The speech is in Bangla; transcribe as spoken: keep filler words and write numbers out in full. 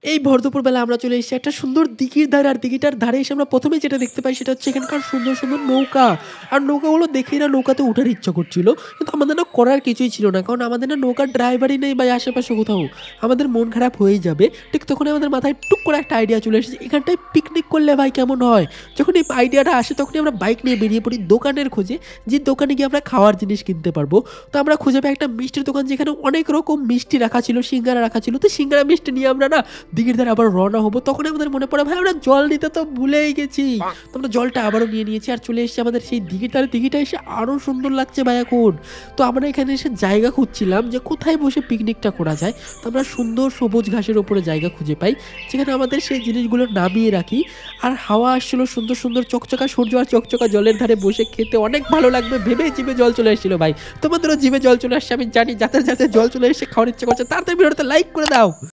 এই ভর দুপুরবেলা আমরা চলে এসেছি একটা সুন্দর দিঘির ধারে। আর দিঘিটার ধারে এসে আমরা প্রথমেই যেটা দেখতে পাই সেটা হচ্ছে এখানকার সুন্দর, সুন্দর নৌকা। আর নৌকাগুলো দেখেই না নৌকাতে উঠার ইচ্ছা করছিল। কিন্তু আমাদের না করার কিছুই ছিল না। কারণ আমাদের না নৌকার ড্রাইভারই নেই ভাই আশেপাশে কোথাও। আমাদের মন খারাপ হয়েই যাবে। ঠিক তখনই আমাদের মাথায় টুক করে একটা আইডিয়া চলে এসেছে। এখানটায় পিকনিক করলে ভাই কেমন হয়? যখন এই আইডিয়াটা আসে তখনই আমরা বাইক নিয়ে বেরিয়ে পড়ি দোকানের খোঁজে, যে দোকানে গিয়ে আমরা খাওয়ার জিনিস কিনতে পারবো। তো আমরা খুঁজে পাই একটা মিষ্টির দোকান যেখানে অনেক রকম মিষ্টি রাখা ছিল, সিঙ্গারা রাখা ছিল। তো সিঙ্গারা মিষ্টি নিয়ে আমরা না দিঘির ধারে আবার রওনা হবো। তখন আমাদের মনে পড়ে ভাই আমরা জল নিতে তো ভুলেই গেছি। তো আমরা জলটা আবারও নিয়ে নিয়েছি আর চলে এসেছি আমাদের সেই দিঘির ধারে। দিঘিটা এসে আরো সুন্দর লাগছে ভাই এখন। তো আমরা এখানে এসে জায়গা খুঁজছিলাম যে কোথায় বসে পিকনিকটা করা যায়। তো আমরা সুন্দর সবুজ ঘাসের উপরে জায়গা খুঁজে পাই যেখানে আমাদের সেই জিনিসগুলো নামিয়ে রাখি। আর হাওয়া আসছিল সুন্দর সুন্দর চকচকা সূর্য আর চকচকা জলের ধারে বসে খেতে অনেক ভালো লাগবে ভেবে জিভে জল চলে এসেছিল ভাই। তোমাদেরও জিভে জল চলে আসছে আমি জানি। যাতে যাতে জল চলে এসে খাওয়ার ইচ্ছে করছে তাড়াতাড়ি ভিডিওটা লাইক করে দাও।